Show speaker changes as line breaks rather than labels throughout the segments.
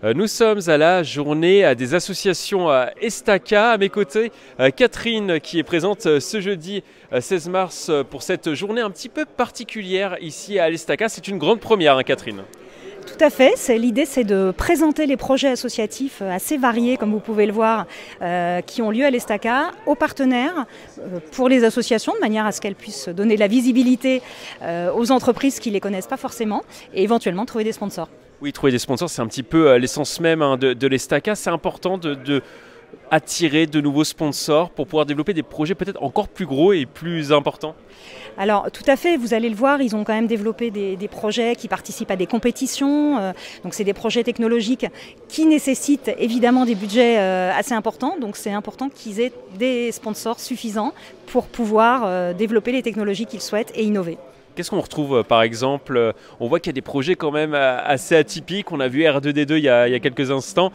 Nous sommes à la journée des associations Estaca. À mes côtés, Catherine qui est présente ce jeudi 16 mars pour cette journée un petit peu particulière ici à l'Estaca. C'est une grande première, hein, Catherine.
Tout à fait. L'idée, c'est de présenter les projets associatifs assez variés, comme vous pouvez le voir, qui ont lieu à l'Estaca, aux partenaires, pour les associations, de manière à ce qu'elles puissent donner de la visibilité aux entreprises qui ne les connaissent pas forcément, et éventuellement trouver des sponsors.
Oui, trouver des sponsors, c'est un petit peu l'essence même, hein, de l'Estaca. C'est important de attirer de nouveaux sponsors pour pouvoir développer des projets peut-être encore plus gros et plus importants.
Alors tout à fait, vous allez le voir, ils ont quand même développé des projets qui participent à des compétitions. Donc c'est des projets technologiques qui nécessitent évidemment des budgets assez importants. Donc c'est important qu'ils aient des sponsors suffisants pour pouvoir développer les technologies qu'ils souhaitent et innover.
Qu'est-ce qu'on retrouve par exemple? On voit qu'il y a des projets quand même assez atypiques. On a vu R2D2 il y a quelques instants,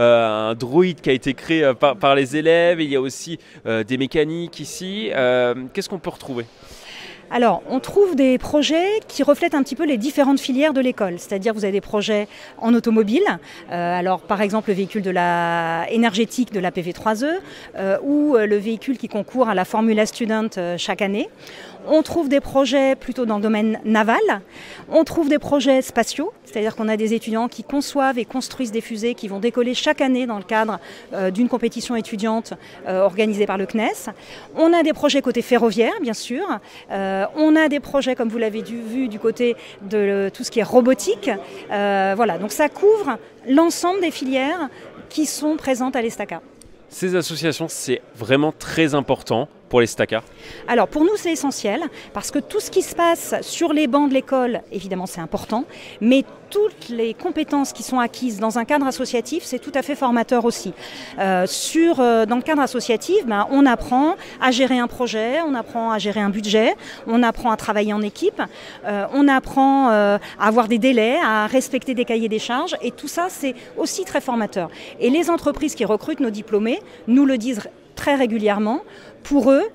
un droïde qui a été créé par les élèves. Il y a aussi des mécaniques ici. Qu'est-ce qu'on peut retrouver?
Alors, on trouve des projets qui reflètent un petit peu les différentes filières de l'école. C'est-à-dire, vous avez des projets en automobile, alors par exemple le véhicule énergétique de la PV3E ou le véhicule qui concourt à la Formula Student chaque année. On trouve des projets plutôt dans le domaine naval. On trouve des projets spatiaux, c'est-à-dire qu'on a des étudiants qui conçoivent et construisent des fusées qui vont décoller chaque année dans le cadre d'une compétition étudiante organisée par le CNES. On a des projets côté ferroviaire, bien sûr. On a des projets, comme vous l'avez vu, du côté de tout ce qui est robotique. Voilà, donc ça couvre l'ensemble des filières qui sont présentes à l'Estaca.
Ces associations, c'est vraiment très important pour l'Estaca?
Alors pour nous c'est essentiel parce que tout ce qui se passe sur les bancs de l'école, évidemment c'est important, mais toutes les compétences qui sont acquises dans un cadre associatif, c'est tout à fait formateur aussi. Dans le cadre associatif, on apprend à gérer un projet, on apprend à gérer un budget, on apprend à travailler en équipe, on apprend à avoir des délais, à respecter des cahiers des charges, et tout ça c'est aussi très formateur. Et les entreprises qui recrutent nos diplômés nous le disent très régulièrement. Pour eux,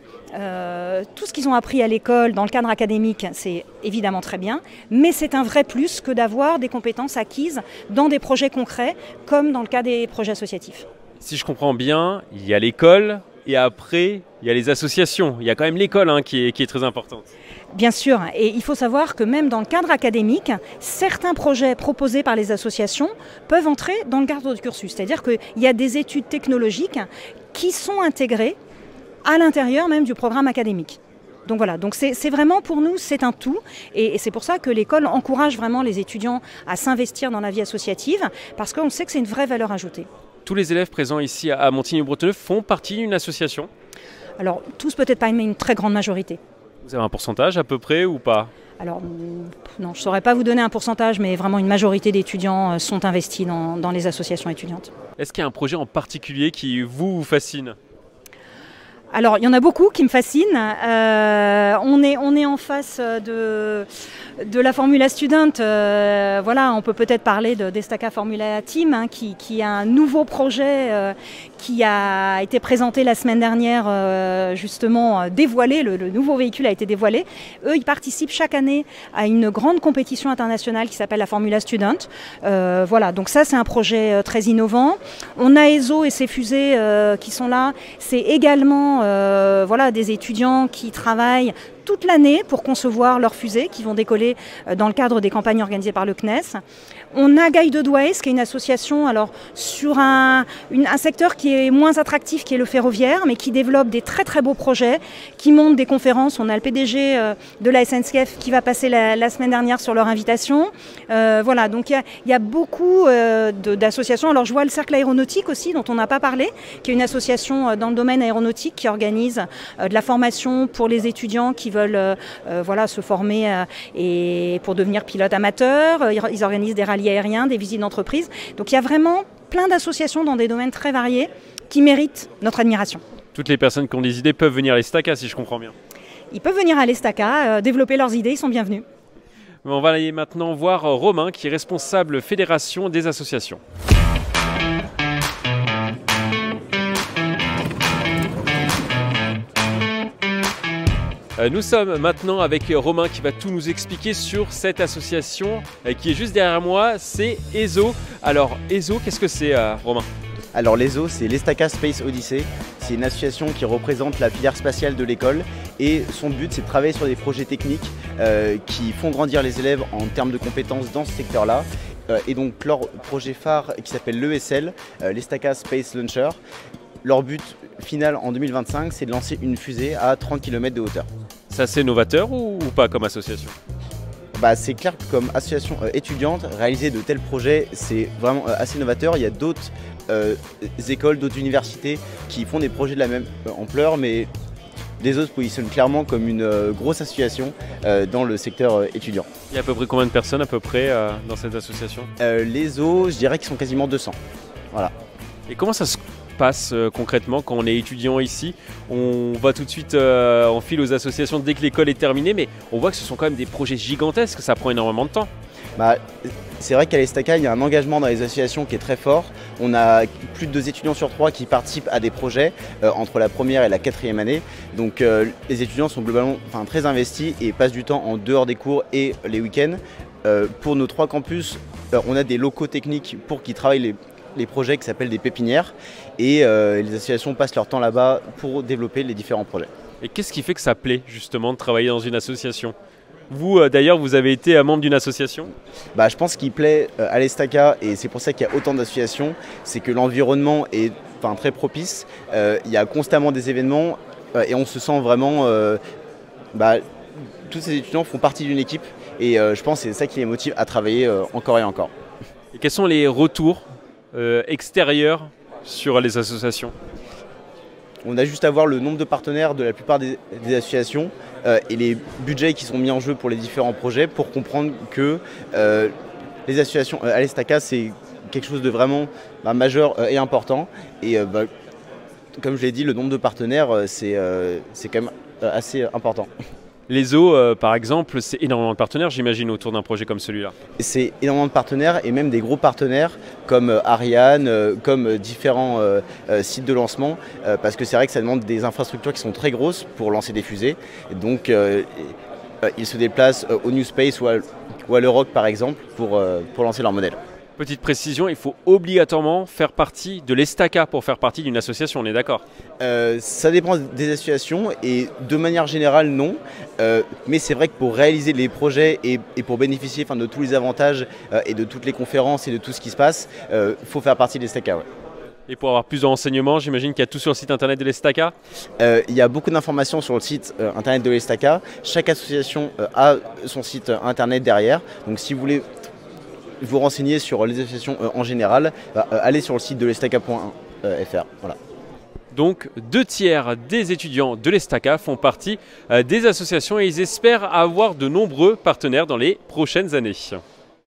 tout ce qu'ils ont appris à l'école dans le cadre académique, c'est évidemment très bien, mais c'est un vrai plus que d'avoir des compétences acquises dans des projets concrets, comme dans le cas des projets associatifs.
Si je comprends bien, il y a l'école et après, il y a les associations. Il y a quand même l'école qui est très importante.
Bien sûr, et il faut savoir que même dans le cadre académique, certains projets proposés par les associations peuvent entrer dans le cadre du cursus. C'est-à-dire qu'il y a des études technologiques qui sont intégrées à l'intérieur même du programme académique. Donc voilà, donc c'est vraiment pour nous, c'est un tout, et c'est pour ça que l'école encourage vraiment les étudiants à s'investir dans la vie associative, parce qu'on sait que c'est une vraie valeur ajoutée. Tous
les élèves présents ici à Montigny-Bretonneux font partie d'une association?
Alors tous peut-être pas, mais une très grande majorité.
Vous avez un pourcentage à peu près ou pas?
Alors non, je ne saurais pas vous donner un pourcentage, mais vraiment une majorité d'étudiants sont investis dans les associations étudiantes.
Est-ce qu'il y a un projet en particulier qui vous fascine?
Alors, il y en a beaucoup qui me fascinent. On est en face de la Formula Student. Voilà, on peut peut-être parler d'Estaca Formula Team, hein, qui a un nouveau projet qui a été présenté la semaine dernière, justement dévoilé. Le nouveau véhicule a été dévoilé. Eux, ils participent chaque année à une grande compétition internationale qui s'appelle la Formula Student. Voilà, donc ça, c'est un projet très innovant. On a ESO et ses fusées qui sont là. C'est également voilà, des étudiants qui travaillent toute l'année pour concevoir leurs fusées qui vont décoller dans le cadre des campagnes organisées par le CNES. On a Guided Ways, qui est une association alors, sur un secteur qui est moins attractif, qui est le ferroviaire, mais qui développe des très très beaux projets, qui montent des conférences. On a le PDG de la SNCF qui va passer la semaine dernière sur leur invitation. Voilà, donc il y a beaucoup d'associations. Alors je vois le Cercle Aéronautique aussi, dont on n'a pas parlé, qui est une association dans le domaine aéronautique qui organise de la formation pour les étudiants qui veulent voilà, se former et pour devenir pilote amateur. Ils organisent des rallyes aériens, des visites d'entreprise. Donc il y a vraiment plein d'associations dans des domaines très variés qui méritent notre admiration.
Toutes les personnes qui ont des idées peuvent venir à l'Estaca, si je comprends bien.
Ils peuvent venir à l'Estaca, développer leurs idées, ils sont bienvenus.
On va aller maintenant voir Romain, qui est responsable fédération des associations. Nous sommes maintenant avec Romain qui va tout nous expliquer sur cette association qui est juste derrière moi, c'est ESO. Alors, ESO, qu'est-ce que c'est, Romain?
Alors l'ESO, c'est l'Estaka Space Odyssey. C'est une association qui représente la filière spatiale de l'école et son but c'est de travailler sur des projets techniques qui font grandir les élèves en termes de compétences dans ce secteur-là. Et donc leur projet phare qui s'appelle l'ESL, l'Estaka Space Launcher, leur but final en 2025 c'est de lancer une fusée à 30 km de hauteur.
C'est assez novateur ou pas comme association?
C'est clair que comme association étudiante, réaliser de tels projets, c'est vraiment assez novateur. Il y a d'autres écoles, d'autres universités qui font des projets de la même ampleur, mais les autres se positionnent clairement comme une grosse association dans le secteur étudiant.
Il y a à peu près combien de personnes à peu près dans cette association?
Les eaux, je dirais qu'ils sont quasiment 200. Voilà.
Et comment ça se passe concrètement quand on est étudiant ici? On va tout de suite en file aux associations dès que l'école est terminée, mais on voit que ce sont quand même des projets gigantesques, ça prend énormément de temps.
C'est vrai qu'à l'Estaka, il y a un engagement dans les associations qui est très fort. On a plus de 2 étudiants sur 3 qui participent à des projets entre la première et la 4e année. Donc les étudiants sont globalement très investis et passent du temps en dehors des cours et les week-ends. Pour nos 3 campus, on a des locaux techniques pour qu'ils travaillent les projets qui s'appellent des pépinières et les associations passent leur temps là-bas pour développer les différents projets.
Et qu'est-ce qui fait que ça plaît justement de travailler dans une association? Vous d'ailleurs, vous avez été membre d'une association?
Je pense qu'il plaît à l'Estaka et c'est pour ça qu'il y a autant d'associations, c'est que l'environnement est très propice, il y a constamment des événements et on se sent vraiment, tous ces étudiants font partie d'une équipe et je pense que c'est ça qui les motive à travailler encore et encore.
Et quels sont les retours extérieurs sur les associations?
On a juste à voir le nombre de partenaires de la plupart des associations et les budgets qui sont mis en jeu pour les différents projets pour comprendre que les associations à l'Estaka c'est quelque chose de vraiment majeur et important. Et comme je l'ai dit, le nombre de partenaires c'est quand même assez important.
L'ESO, par exemple, c'est énormément de partenaires, j'imagine, autour d'un projet comme celui-là.
C'est énormément de partenaires et même des gros partenaires comme Ariane, comme différents sites de lancement, parce que c'est vrai que ça demande des infrastructures qui sont très grosses pour lancer des fusées. Et donc, ils se déplacent au New Space ou à l'Euroc, par exemple, pour lancer leur modèle.
Petite précision, il faut obligatoirement faire partie de l'Estaka pour faire partie d'une association, on est d'accord?
Ça dépend des associations et de manière générale non, mais c'est vrai que pour réaliser les projets et pour bénéficier de tous les avantages et de toutes les conférences et de tout ce qui se passe, il faut faire partie de l'Estaka. Ouais.
Et pour avoir plus de renseignements, j'imagine qu'il y a tout sur le site internet de l'Estaka?
Il y a beaucoup d'informations sur le site internet de l'Estaka. Chaque association a son site internet derrière, donc si vous voulez vous renseigner sur les associations en général, allez sur le site de l'estaka.fr. Voilà.
Donc 2/3 des étudiants de l'Estaka font partie des associations et ils espèrent avoir de nombreux partenaires dans les prochaines années.